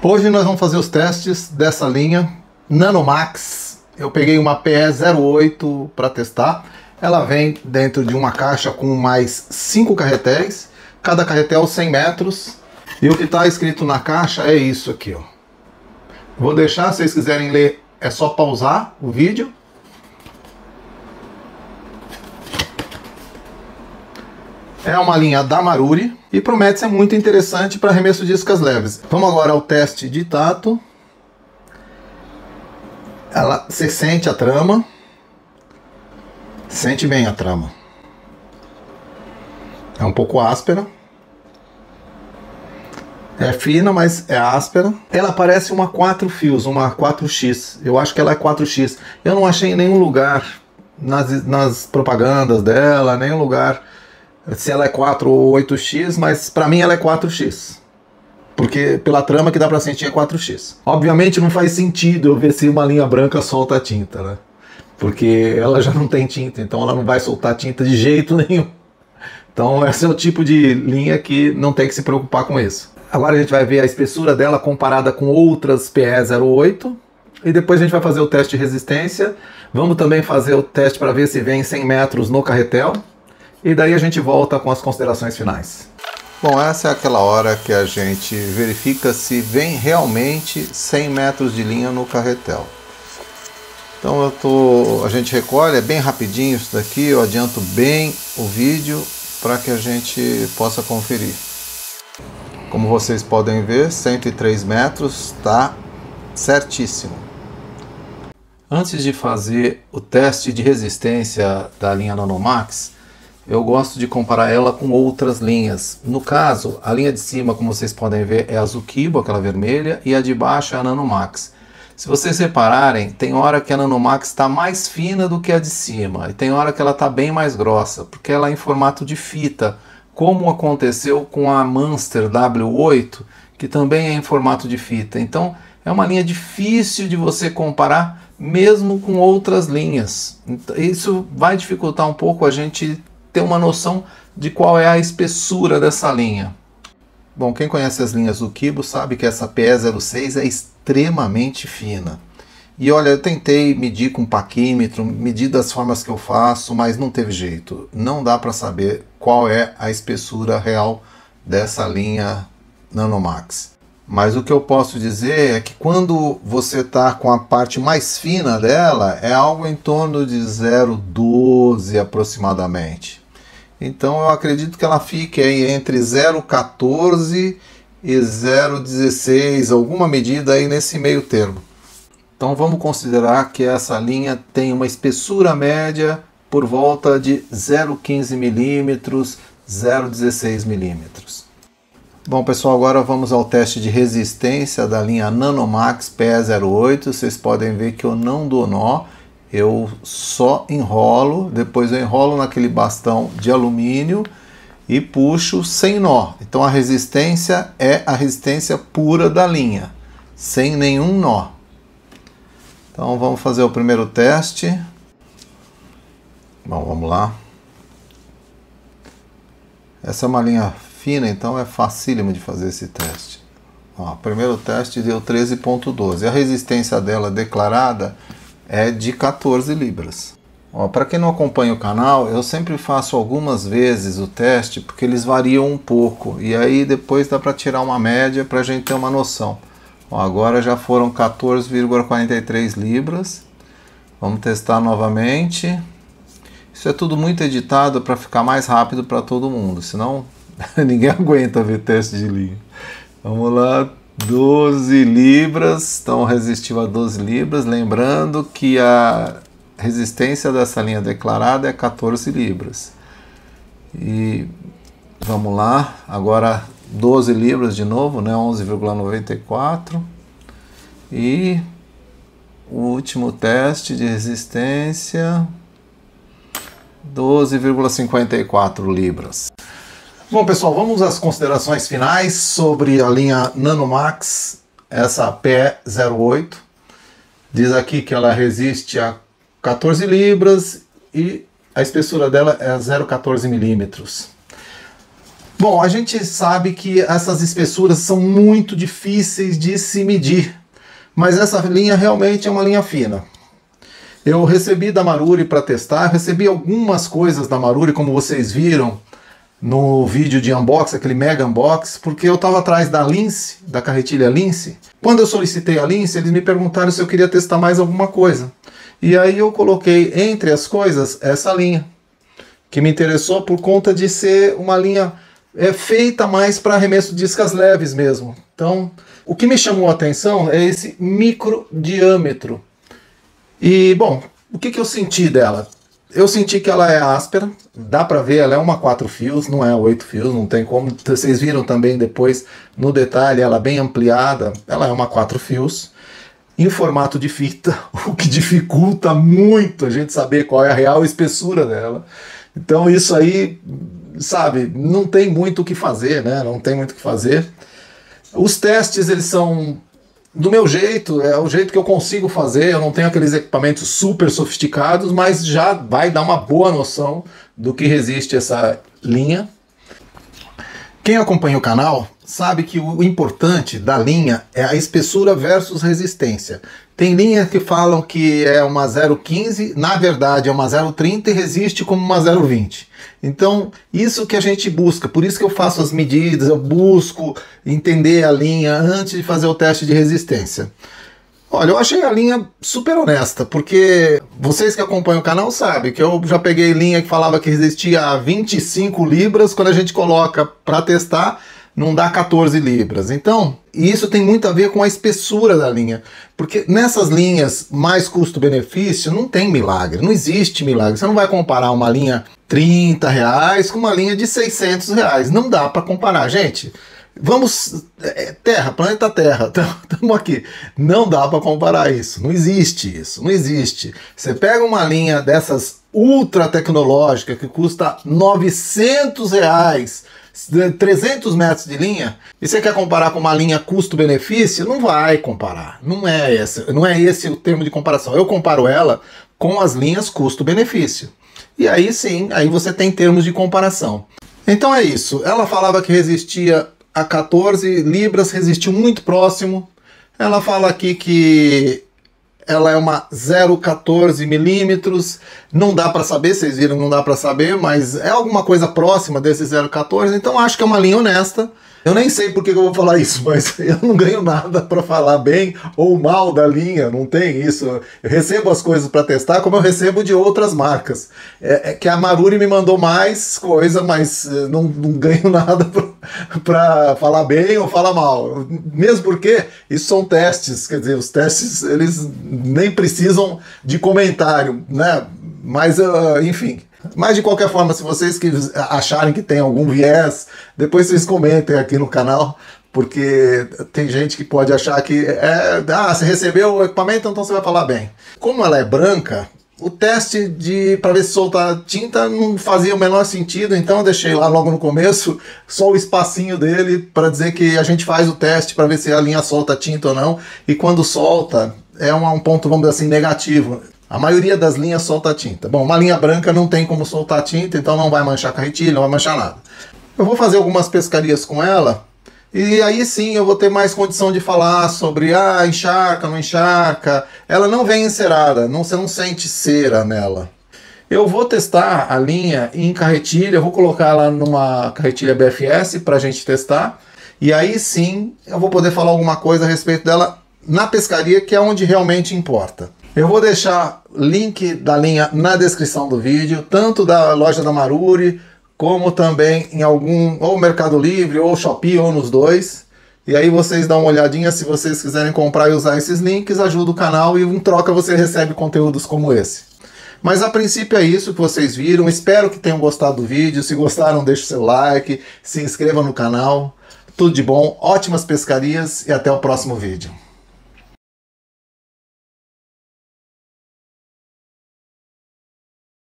Hoje nós vamos fazer os testes dessa linha Nanomax. Eu peguei uma PE08 para testar. Ela vem dentro de uma caixa com mais 5 carretéis, cada carretel 100 metros. E o que está escrito na caixa é isso aqui, ó. Vou deixar, se vocês quiserem ler, é só pausar o vídeo. É uma linha da Maruri e promete ser muito interessante para arremesso de iscas leves. Vamos agora ao teste de tato. Você sente a trama. Sente bem a trama. É um pouco áspera. É fina, mas é áspera. Ela parece uma 4 fios, uma 4X. Eu acho que ela é 4X. Eu não achei em nenhum lugar nas propagandas dela, nenhum lugar se ela é 4 ou 8X, mas pra mim ela é 4X. Porque pela trama que dá pra sentir é 4X. Obviamente não faz sentido eu ver se uma linha branca solta a tinta, né? Porque ela já não tem tinta, então ela não vai soltar tinta de jeito nenhum. Então esse é o tipo de linha que não tem que se preocupar com isso. Agora a gente vai ver a espessura dela comparada com outras PE08. E depois a gente vai fazer o teste de resistência. Vamos também fazer o teste para ver se vem 100 metros no carretel. E daí a gente volta com as considerações finais. Bom, essa é aquela hora que a gente verifica se vem realmente 100 metros de linha no carretel. Então a gente recolhe, é bem rapidinho isso daqui, eu adianto bem o vídeo para que a gente possa conferir. Como vocês podem ver, 103 metros está certíssimo. Antes de fazer o teste de resistência da linha Nanomax, eu gosto de comparar ela com outras linhas. No caso, a linha de cima, como vocês podem ver, é a Zukibo, aquela vermelha, e a de baixo é a Nanomax. Se vocês repararem, tem hora que a Nanomax está mais fina do que a de cima, e tem hora que ela está bem mais grossa, porque ela é em formato de fita, como aconteceu com a Manster W8, que também é em formato de fita. Então, é uma linha difícil de você comparar, mesmo com outras linhas. Isso vai dificultar um pouco a gente ter uma noção de qual é a espessura dessa linha. Bom, quem conhece as linhas Zukibo sabe que essa PE06 é extremamente fina. E olha, eu tentei medir com paquímetro, medir das formas que eu faço, mas não teve jeito. Não dá para saber qual é a espessura real dessa linha Nanomax. Mas o que eu posso dizer é que quando você está com a parte mais fina dela, é algo em torno de 0,12 aproximadamente. Então eu acredito que ela fique aí entre 0,14 e 0,16, alguma medida aí nesse meio termo. Então vamos considerar que essa linha tem uma espessura média por volta de 0,15 milímetros, 0,16 milímetros. Bom pessoal, agora vamos ao teste de resistência da linha Nanomax PE08. Vocês podem ver que eu não dou nó, eu só enrolo, depois eu enrolo naquele bastão de alumínio e puxo sem nó. Então a resistência é a resistência pura da linha, sem nenhum nó. Então vamos fazer o primeiro teste. Bom, vamos lá. Essa é uma linha fina, então é facílimo de fazer esse teste. Ó, o primeiro teste deu 13,12. A resistência dela declarada é de 14 libras. Para quem não acompanha o canal, eu sempre faço algumas vezes o teste, porque eles variam um pouco. E aí depois dá para tirar uma média para a gente ter uma noção. Ó, agora já foram 14,43 libras. Vamos testar novamente. Isso é tudo muito editado para ficar mais rápido para todo mundo, senão ninguém aguenta ver teste de linha. Vamos lá, 12 libras, então resistiu a 12 libras. Lembrando que a resistência dessa linha declarada é 14 libras. E vamos lá, agora 12 libras de novo, né? 11,94. E o último teste de resistência, 12,54 libras. Bom pessoal, vamos às considerações finais sobre a linha Nanomax, essa PE08. Diz aqui que ela resiste a 14 libras e a espessura dela é 0,14 milímetros. Bom, a gente sabe que essas espessuras são muito difíceis de se medir, mas essa linha realmente é uma linha fina. Eu recebi da Maruri para testar, recebi algumas coisas da Maruri, como vocês viram no vídeo de unboxing, aquele mega unboxing, porque eu estava atrás da Lince, da carretilha Lince. Quando eu solicitei a Lince, eles me perguntaram se eu queria testar mais alguma coisa. E aí eu coloquei entre as coisas essa linha, que me interessou por conta de ser uma linha feita mais para arremesso de iscas leves mesmo. Então, o que me chamou a atenção é esse micro diâmetro. E, bom, o que eu senti dela? Eu senti que ela é áspera, dá pra ver, ela é uma 4 fios, não é 8 fios, não tem como. Vocês viram também depois no detalhe, ela bem ampliada, ela é uma 4 fios, em formato de fita, o que dificulta muito a gente saber qual é a real espessura dela. Então isso aí, sabe, não tem muito o que fazer, né? Não tem muito o que fazer. Os testes, eles são do meu jeito, é o jeito que eu consigo fazer, eu não tenho aqueles equipamentos super sofisticados, mas já vai dar uma boa noção do que resiste essa linha. Quem acompanha o canal sabe que o importante da linha é a espessura versus resistência. Tem linhas que falam que é uma 0,15, na verdade é uma 0,30 e resiste como uma 0,20. Então, isso que a gente busca, por isso que eu faço as medidas, eu busco entender a linha antes de fazer o teste de resistência. Olha, eu achei a linha super honesta, porque vocês que acompanham o canal sabem que eu já peguei linha que falava que resistia a 25 libras, quando a gente coloca para testar, não dá 14 libras. Então, isso tem muito a ver com a espessura da linha, porque nessas linhas mais custo-benefício não tem milagre, não existe milagre. Você não vai comparar uma linha R$30 com uma linha de R$600, não dá para comparar, gente. Vamos, Terra, planeta Terra, estamos aqui. Não dá para comparar isso, não existe isso, não existe. Você pega uma linha dessas ultra tecnológica que custa R$900, 300 metros de linha, e você quer comparar com uma linha custo-benefício, não vai comparar. Não é esse o termo de comparação. Eu comparo ela com as linhas custo-benefício. E aí sim, aí você tem termos de comparação. Então é isso. Ela falava que resistia a 14 libras, resistiu muito próximo. Ela fala aqui que ela é uma 0,14 milímetros, não dá para saber, vocês viram, não dá para saber, mas é alguma coisa próxima desse 0,14, então acho que é uma linha honesta. Eu nem sei por que eu vou falar isso, mas eu não ganho nada para falar bem ou mal da linha, não tem isso. Eu recebo as coisas para testar como eu recebo de outras marcas. É que a Maruri me mandou mais coisa, mas não ganho nada para falar bem ou falar mal. Mesmo porque isso são testes, quer dizer, os testes eles nem precisam de comentário, né? Mas, enfim... Mas de qualquer forma, se vocês acharem que tem algum viés, depois vocês comentem aqui no canal, porque tem gente que pode achar que você recebeu o equipamento, então você vai falar bem. Como ela é branca, o teste para ver se soltar tinta não fazia o menor sentido, então eu deixei lá logo no começo só o espacinho dele para dizer que a gente faz o teste para ver se a linha solta tinta ou não, e quando solta é um ponto, vamos dizer assim, negativo. A maioria das linhas solta tinta. Bom, uma linha branca não tem como soltar tinta, então não vai manchar carretilha, não vai manchar nada. Eu vou fazer algumas pescarias com ela, e aí sim eu vou ter mais condição de falar sobre, encharca, não encharca. Ela não vem encerada, você não sente cera nela. Eu vou testar a linha em carretilha, eu vou colocar ela numa carretilha BFS para a gente testar, e aí sim eu vou poder falar alguma coisa a respeito dela na pescaria, que é onde realmente importa. Eu vou deixar link da linha na descrição do vídeo, tanto da loja da Maruri, como também em algum, ou Mercado Livre, ou Shopee, ou nos dois. E aí vocês dão uma olhadinha, se vocês quiserem comprar e usar esses links, ajuda o canal e em troca você recebe conteúdos como esse. Mas a princípio é isso que vocês viram, espero que tenham gostado do vídeo. Se gostaram, deixe o seu like, se inscreva no canal. Tudo de bom, ótimas pescarias e até o próximo vídeo.